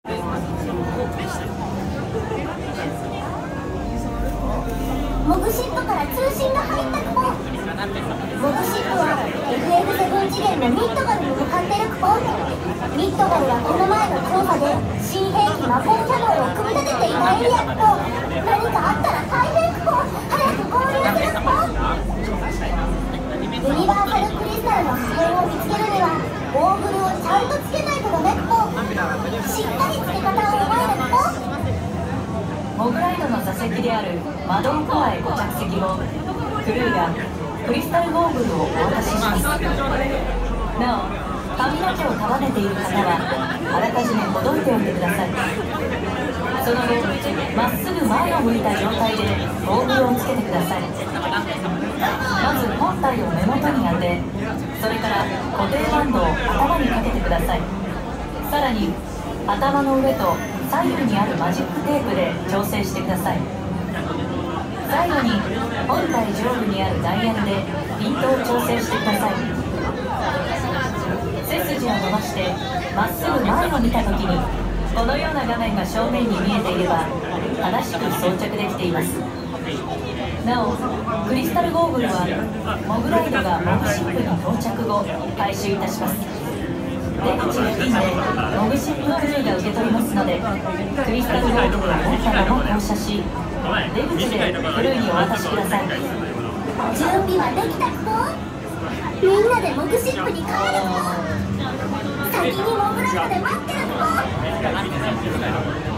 モグシップから通信が入ったクポ。モグシップは FF7 次元のミッドガルに向かってるクポ。ミッドガルはこの前の調査で新兵器魔法キャノンを組み立てていないエリアクポ。何かあったら大変クポ。早く合流するクポ。ユニバーサルクリスタルの破片を見つけるにはゴーグルをちゃんとつけないとダメクポ。しっかりつけ方を覚えるクポ。 モグライドの座席であるマドンコアへご着席後、クルーがクリスタルゴーグルをお渡しします。なお、髪の毛を束ねている方はあらかじめほどいておいてください。その後、まっすぐ前を向いた状態でゴーグルをつけてください。まず本体を目元に当て、それから固定バンドを頭にかけてください。さらに頭の上と左右にあるマジックテープで調整してください。最後に本体上部にあるダイヤルでピントを調整してください。背筋を伸ばしてまっすぐ前を見た時にこのような画面が正面に見えていれば正しく装着できています。なお、クリスタルゴーグルはモグライドがモグシップに到着後回収いたします。出口付近でモグシップクルーが受け取りますので、クリスタルゴーグルを持ったまま降車し、出口でクルーにお渡しください。 準備はできたクポ。みんなでモグシップに帰るクポ。先にモグライドで待ってるクポ。